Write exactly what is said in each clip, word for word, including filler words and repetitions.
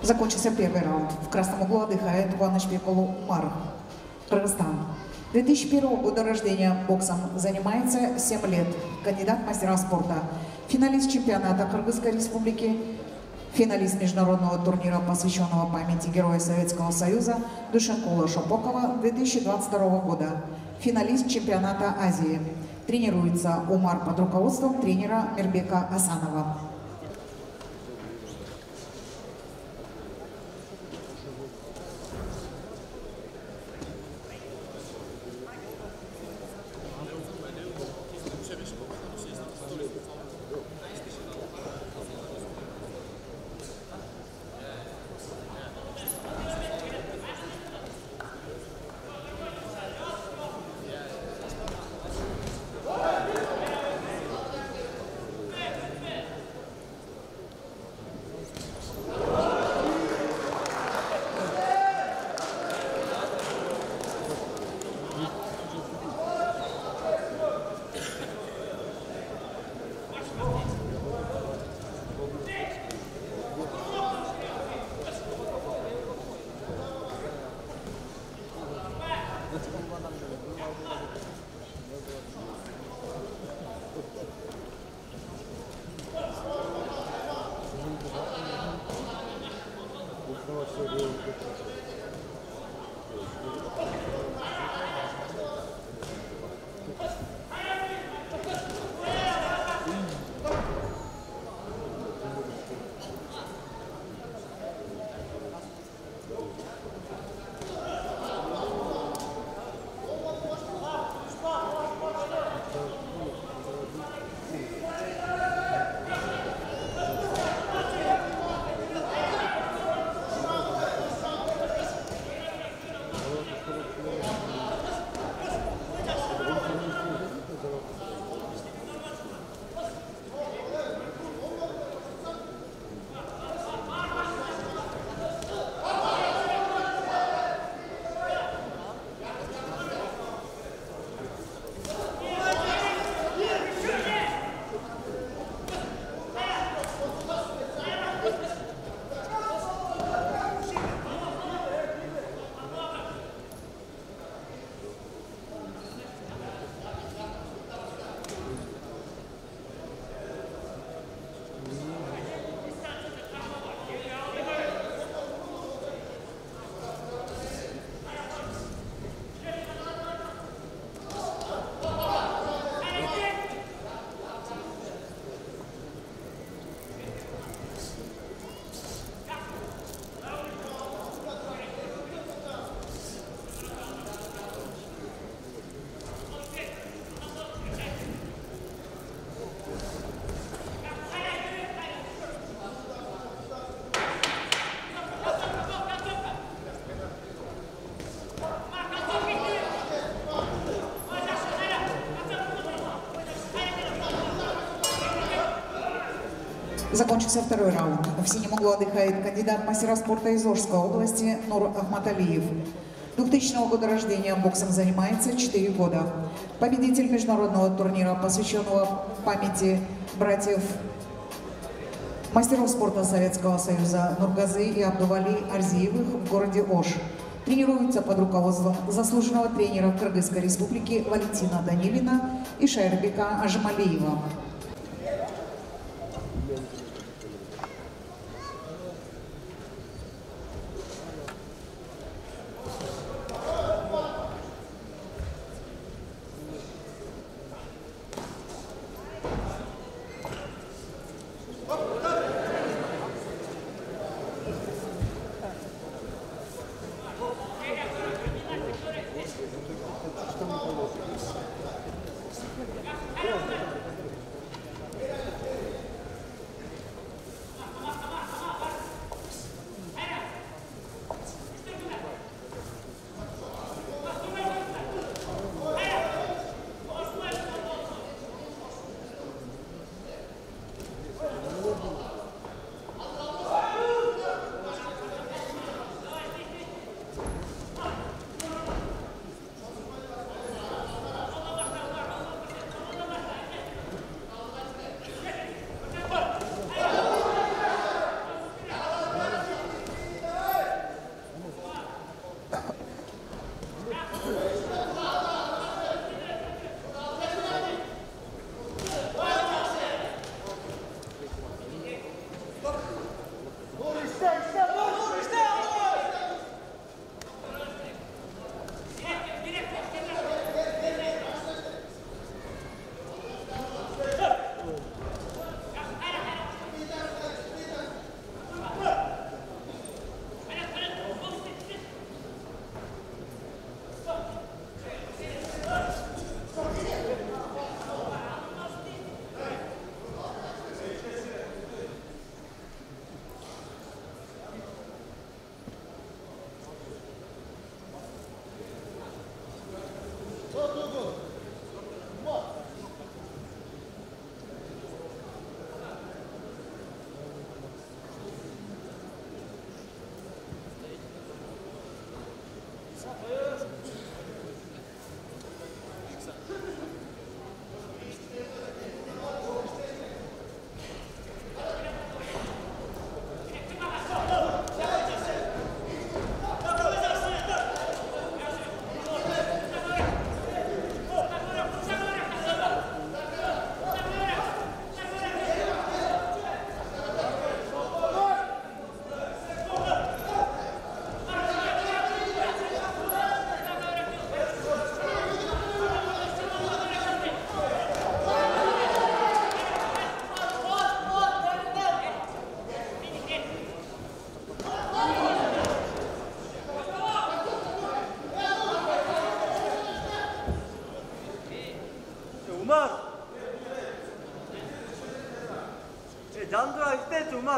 Закончился первый раунд. В красном углу отдыхает Ванышбекулу Умар, Кыргызстан. две тысячи первого года рождения, боксом занимается семь лет. Кандидат в мастера спорта. Финалист чемпионата Кыргызской республики. Финалист международного турнира, посвященного памяти Героя Советского Союза Душенкула Шопокова две тысячи двадцать второго года. Финалист чемпионата Азии. Тренируется Умар под руководством тренера Мирбека Асанова. Закончился второй раунд. В синем углу отдыхает кандидат в мастера спорта из Ожской области Нур Ахматалиев. двухтысячного года рождения, боксом занимается четыре года. Победитель международного турнира, посвященного памяти братьев мастеров спорта Советского Союза Нургазы и Абдували Арзиевых в городе Ош. Тренируется под руководством заслуженного тренера Кыргызской республики Валентина Данилина и Шайрбека Ажмалиева. Thank you. Jandra işte Cumar.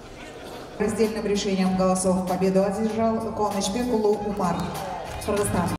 Раздельным решением голосов победу одержал Коночбек Умар, Кыргызстан.